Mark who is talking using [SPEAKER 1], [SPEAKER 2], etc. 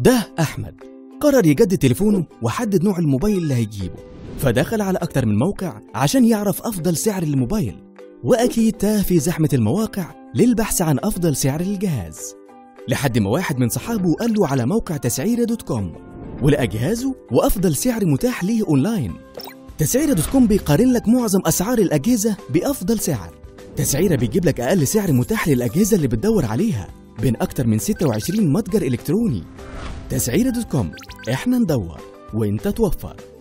[SPEAKER 1] ده أحمد قرر يجدد تليفونه وحدد نوع الموبايل اللي هيجيبه، فدخل على أكتر من موقع عشان يعرف أفضل سعر للموبايل، وأكيد تاه في زحمة المواقع للبحث عن أفضل سعر للجهاز، لحد ما واحد من صحابه قال له على موقع تسعيرة دوت كوم ولقى جهازه وأفضل سعر متاح ليه أونلاين. تسعيرة دوت كوم بيقارن لك معظم أسعار الأجهزة بأفضل سعر. تسعيرة بيجيب لك أقل سعر متاح للأجهزة اللي بتدور عليها بين أكتر من 26 متجر إلكتروني. تسعيرة دوت كوم، إحنا ندور وإنت توفر.